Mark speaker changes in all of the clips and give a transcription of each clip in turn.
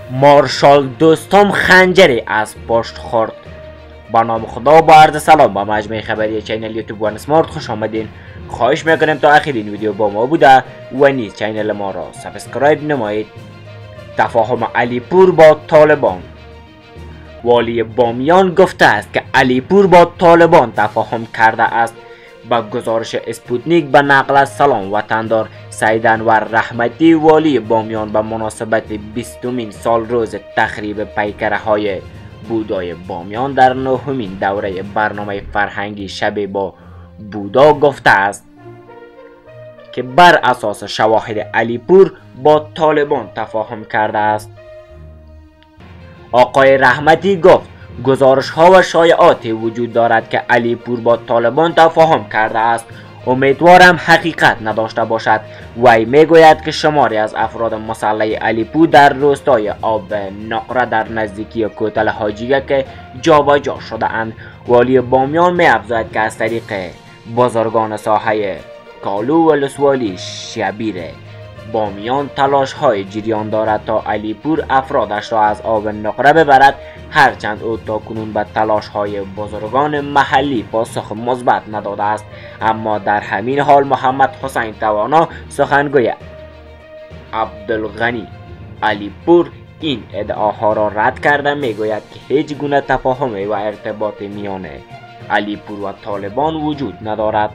Speaker 1: مارشال دوستم خنجری از پشت خورد. با نام خدا با عرض سلام با مجموعه خبری چینل یوتیوب وان اسمارت خوش آمدین. خواهش میکنم تا آخر این ویدیو با ما بوده و نیز چینل ما را سابسکرایب نمایید. تفاهم علیپور با طالبان. والی بامیان گفته است که علیپور با طالبان تفاهم کرده است. با گزارش اسپوتنیک به نقل از سلام وطندار سید انور رحمتی، والی بامیان، به مناسبت 20مین سال روز تخریب پیکره های بودای بامیان در 9مین دوره برنامه فرهنگی شب با بودا گفته است که بر اساس شواهد علیپور با طالبان تفاهم کرده است. آقای رحمتی گفت گزارش ها و شایعاتی وجود دارد که علیپور با طالبان تفاهم کرده است. امیدوارم حقیقت نداشته باشد. وی میگوید که شماری از افراد مسلح علیپور در روستای آب نقره در نزدیکی کوتل حاجیه که جابجا شده اند. والی بامیان می افزاید که از طریق بزرگان ساحه کالو و لسوالی شبیر بامیان تلاش های جریان دارد تا علیپور افرادش را از آب نقره ببرد، هرچند او تاکنون به تلاش های بزرگان محلی پاسخ مثبت نداده است. اما در همین حال محمد حسین توانا، سخنگوی عبدالغنی علیپور، این ادعاها را رد کرده میگوید که هیچ گونه تفاهم و ارتباط میان علیپور و طالبان وجود ندارد.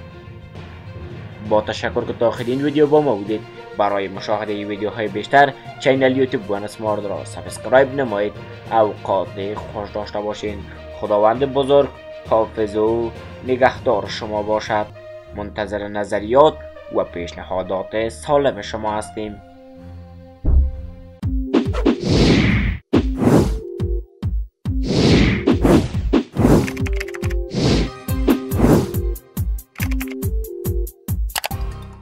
Speaker 1: با تشکر که تا آخر این ویدیو با ما بودید. برای مشاهده ویدیوهای بیشتر چینل یوتیوب وان اسمارت را سابسکرایب نمایید. اوقات خوش داشته باشین. خداوند بزرگ حافظ و نگهدار شما باشد. منتظر نظریات و پیشنهادات سالم شما هستیم.